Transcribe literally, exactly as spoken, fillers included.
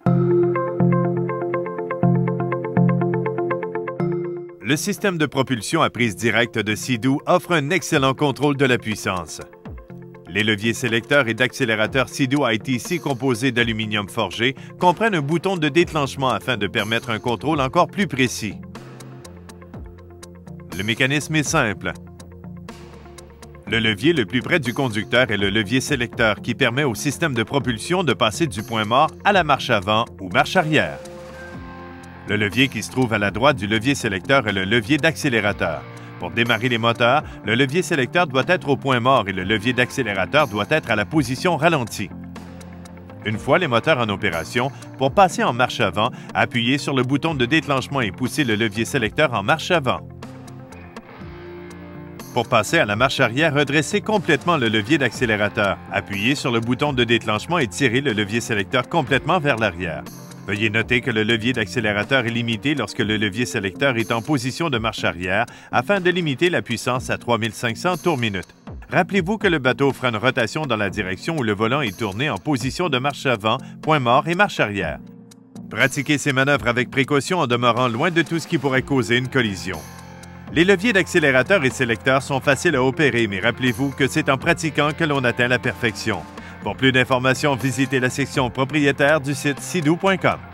Le système de propulsion à prise directe de Sea-Doo offre un excellent contrôle de la puissance. Les leviers sélecteurs et d'accélérateur Sea-Doo I T C composés d'aluminium forgé comprennent un bouton de déclenchement afin de permettre un contrôle encore plus précis. Le mécanisme est simple. Le levier le plus près du conducteur est le levier sélecteur qui permet au système de propulsion de passer du point mort à la marche avant ou marche arrière. Le levier qui se trouve à la droite du levier sélecteur est le levier d'accélérateur. Pour démarrer les moteurs, le levier sélecteur doit être au point mort et le levier d'accélérateur doit être à la position ralentie. Une fois les moteurs en opération, pour passer en marche avant, appuyez sur le bouton de déclenchement et poussez le levier sélecteur en marche avant. Pour passer à la marche arrière, redressez complètement le levier d'accélérateur. Appuyez sur le bouton de déclenchement et tirez le levier sélecteur complètement vers l'arrière. Veuillez noter que le levier d'accélérateur est limité lorsque le levier sélecteur est en position de marche arrière afin de limiter la puissance à trois mille cinq cents tours minute. Rappelez-vous que le bateau fera une rotation dans la direction où le volant est tourné en position de marche avant, point mort et marche arrière. Pratiquez ces manœuvres avec précaution en demeurant loin de tout ce qui pourrait causer une collision. Les leviers d'accélérateur et sélecteur sont faciles à opérer, mais rappelez-vous que c'est en pratiquant que l'on atteint la perfection. Pour plus d'informations, visitez la section propriétaire du site sea doo point com.